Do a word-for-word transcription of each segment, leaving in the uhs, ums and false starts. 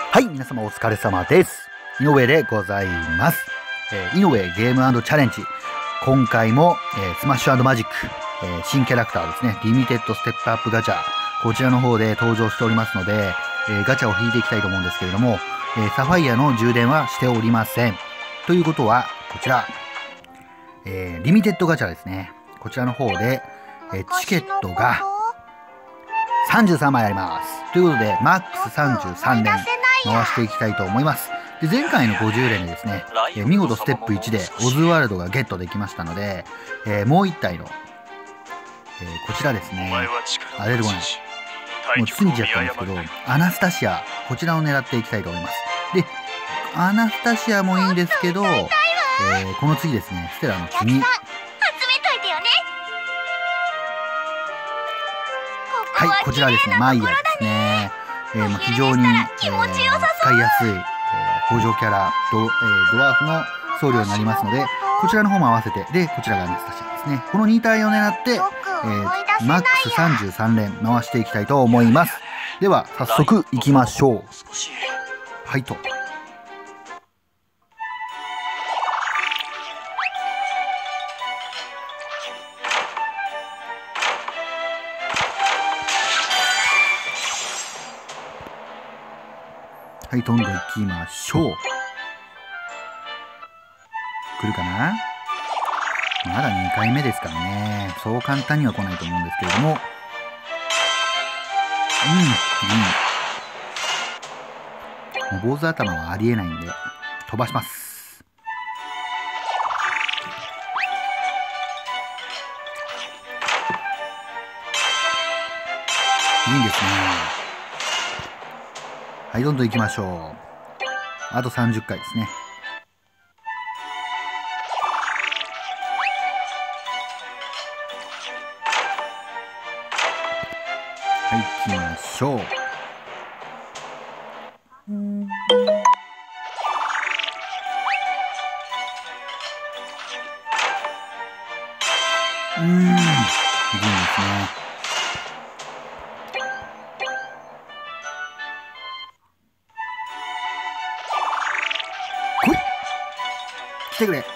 はい、皆様お疲れ様です。井上でございます。えー、井上ゲーム&チャレンジ。今回も、えー、スマッシュ&マジック、えー、新キャラクターですね、リミテッドステップアップガチャ、こちらの方で登場しておりますので、えー、ガチャを引いていきたいと思うんですけれども、えー、サファイアの充電はしておりません。ということは、こちら、えー、リミテッドガチャですね。こちらの方で、えー、チケットがさんじゅうさんまいあります。ということで、マックスさんじゅうさんれん回していきたいと思います。で、前回のごじゅうれんでですね、えー、見事ステップいちでオズワルドがゲットできましたので、えー、もういち体の、えー、こちらですね、あ、出てこない。もう過ぎちゃったんですけど、アナスタシア、こちらを狙っていきたいと思います。で、アナスタシアもいいんですけど、えー、この次ですね、ステラの君。はい、こちらですね、マイヤですね。えー、非常に、えー、使いやすい、えー、北条キャラド、えー、ドワーフの僧侶になりますので、こちらの方も合わせて、で、こちらがアナスタシアですね。このに体を狙って、えー、マックスさんじゅうさんれん回していきたいと思います。では、早速行きましょう。はいと。はい、どんどん行きましょう。来るかな？まだにかいめですからね。そう簡単には来ないと思うんですけれども。うん、うん。もう坊主頭はありえないんで、飛ばします。いいんですね。はい、どんどん行きましょう。あとさんじゅっかいですね。はい、行きましょう。うーん。うーん。いいんですね。来い！来てくれ！な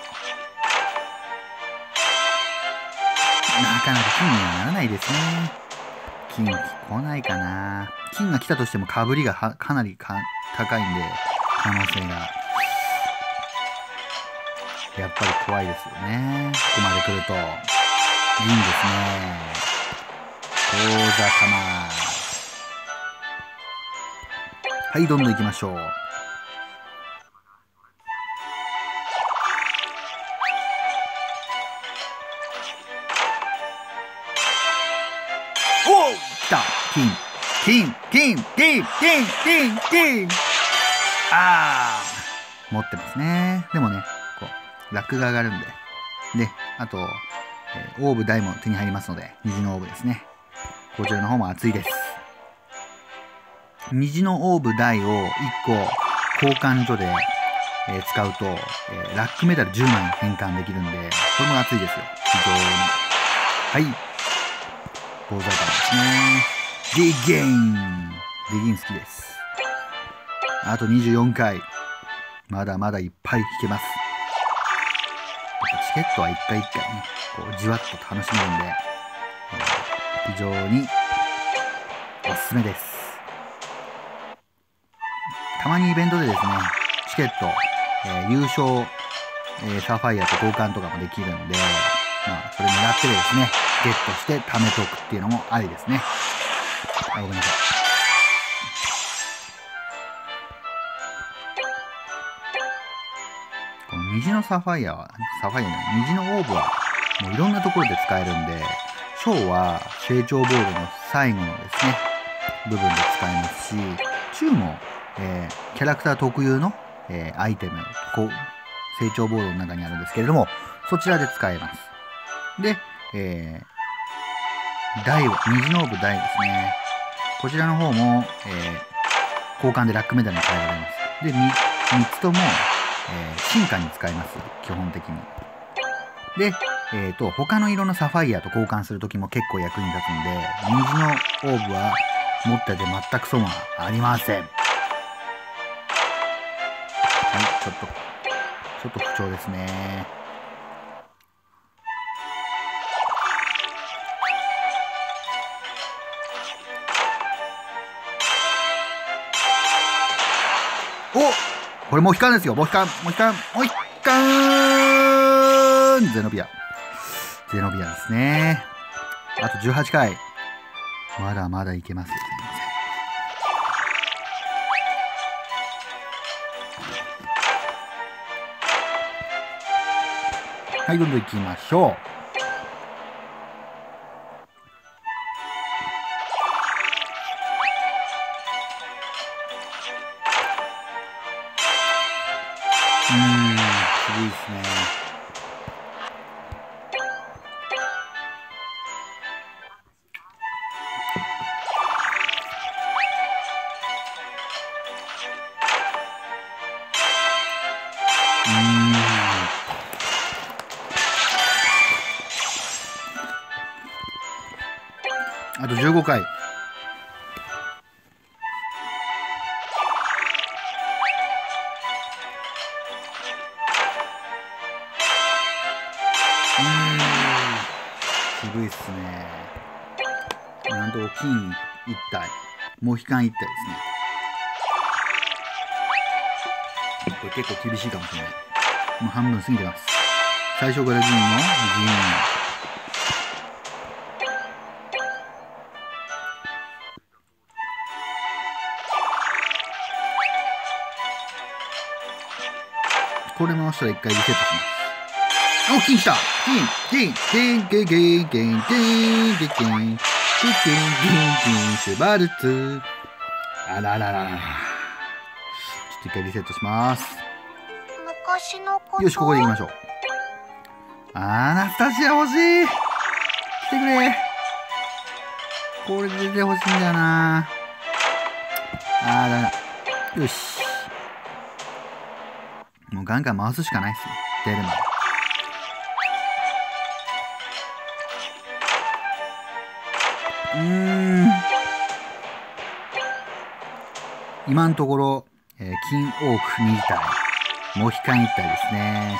かなか金にはならないですね。金来ないかな。金が来たとしても被りがはかなりか高いんで、可能性が。やっぱり怖いですよね。ここまで来ると。いいんですね。大座玉。はい、どんどん行きましょう。おお！来た！金金金金金金金あー！持ってますね。でもね、こう、ラックが上がるんで。で、あと、えー、オーブ大も手に入りますので、虹のオーブですね。こちらの方も熱いです。虹のオーブ大をいっこ交換所で、えー、使うと、えー、ラックメダルじゅうまい変換できるんで、これも熱いですよ。非常に。はい。ゴーザーですね。ディゲイン。ディゲイン好きです。あとにじゅうよんかい。まだまだいっぱい引けます。やっぱチケットはいっかいいっかいね、こうじわっと楽しめるんで、えー、非常におすすめです。たまにイベントでですね、チケット、えー、優勝、えー、サファイアと交換とかもできるんで、まあ、それ狙ってですね、ゲットして貯めとくっていうのもありですね。あ、ごめんなさい。この虹のサファイアは、サファイアの虹のオーブは、もういろんなところで使えるんで、ショーは成長ボードの最後のですね、部分で使えますし、中も、えー、キャラクター特有の、えー、アイテム、こう、成長ボードの中にあるんですけれども、そちらで使えます。で、えー、台は、虹のオーブ台ですね。こちらの方も、えー、交換でラックメダルに変えられます。で、みっつとも、えー、進化に使えます。基本的に。で、えっと、他の色のサファイアと交換するときも結構役に立つんで、虹のオーブは持ってて全く損はありません。 、ちょっと、ちょっと不調ですね。お、これモヒカンですよ。モヒカン、モヒカン、モヒカンゼノビア。ゼノビアですね。あとじゅうはちかい。まだまだいけますよ。はい、どんどん行きましょう。うーん、すごいですね。うーん。あとじゅうごかい。渋いっすね。なんと金いったい、モヒカンいったいですね。これ結構厳しいかもしれない。もう半分過ぎてます。最初から銀の銀。これ回したら一回リセットします。お、金来た。金、金、金、金、金、金、金、金、金、金、金、金、金、シュバルツ。あらららら。ちょっと一回リセットします。 昔のこと。 よし、ここで行きましょう。アナスタシア欲しい。来てくれ。これで出て欲しいんだよな。あー、だめだ。よし。もうガンガン回すしかないっすね。出るまで。うーん。今のところ、えー、金オークに体、モヒカンいち体ですね。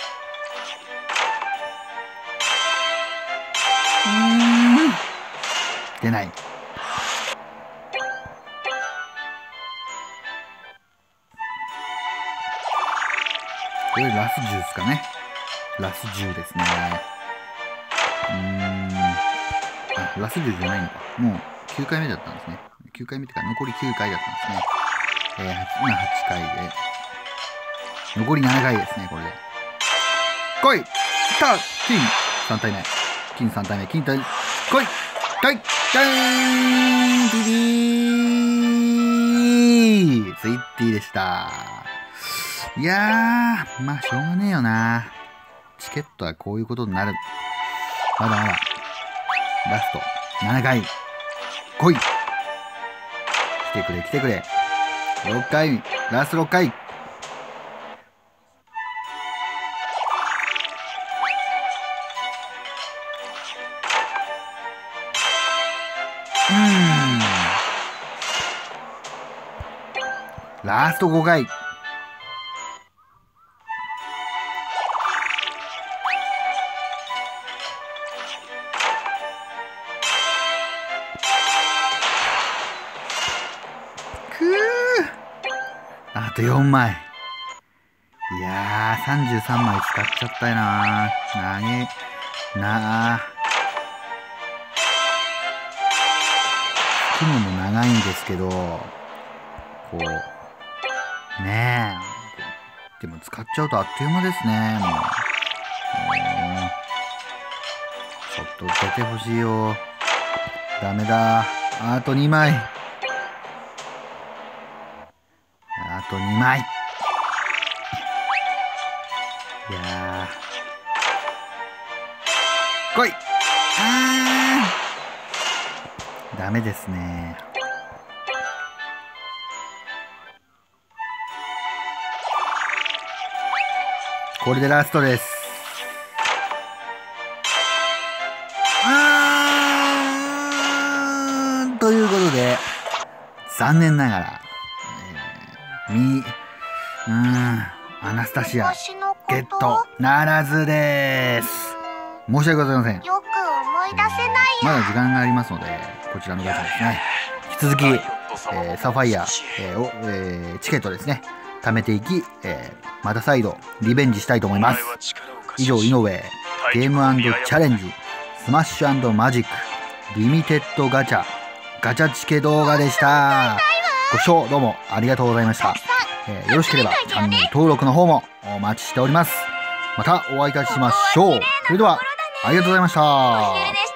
うーん。出ない。これラスじゅうですかね。ラスじゅうですね。うーん。あ、ラスじゅうじゃないのか。もうきゅうかいめだったんですね。きゅうかいめってか、残りきゅうかいだったんですね。えー、今はちかいで。残りななかいですね、これで。来い！来た！金さん体目。金さん体目。金体。来い！来い！ダーン！ビビー！ツイッティでした。いやー、まあ、しょうがねえよな。チケットはこういうことになる。まだまだ。ラスト。ななかい。来い！来てくれ、来てくれ。ろっかい。ラストろっかい。うーん。ラストごかい。あとよんまい。いやー、さんじゅうさんまい使っちゃったよなー。なげ、なー。引くのも長いんですけど、こう、ねえ。でも使っちゃうとあっという間ですね、もう。もうちょっと出てほしいよ。ダメだ。あとにまい。あとにまい。いやー。来い！あー。ダメですね。これでラストです。あー。ということで、残念ながら、えー、み、 うーん、アナスタシア、 昔のことゲットならずです。申し訳ございません。 よく思い出せないまや。 だ時間がありますので、こちらのガチャですね。引き続き、えーサファイア、えーをえーチケットですね、貯めていき、えーまた再度リベンジしたいと思います。以上、井上、ゲーム&チャレンジ、スマッシュ&マジック、リミテッドガチャ、ガチャチケ動画でした。ご視聴どうもありがとうございました。えーよろしければチャンネル登録の方もお待ちしております。またお会いいたしましょう。それでは、ありがとうございました。